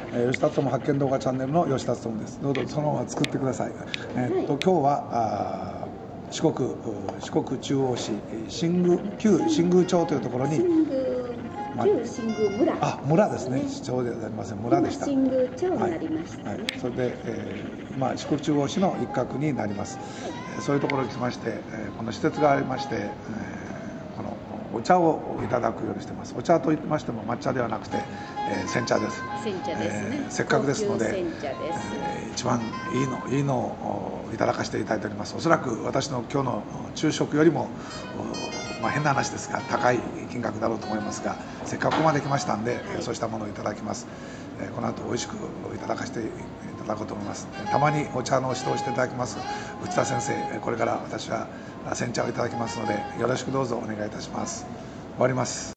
吉田友発見動画チャンネルの吉田友です。どうぞそのまま作ってください。今日は四国中央市旧新宮町というところに、 旧新宮村、 村ですね。市町ではありません、村でした。 新宮町になりました、 それで、四国中央市の一角になります。そういうところに来まして、この施設がありまして、このお茶をいただくようにしています。お茶といってましても抹茶ではなくて、煎茶です。 煎茶ですね。 せっかくですので、 煎茶です。 一番いいのをいただかせていただいております。おそらく私の今日の昼食よりも、変な話ですが高い金額だろうと思いますが、せっかくここまで来ましたんで、そうしたものをいただきます。この後美味しくいただかせていただこうと思います。たまにお茶の指導をしていただきます内田先生、これから私は煎茶をいただきますので、よろしくどうぞお願いいたします。終わります。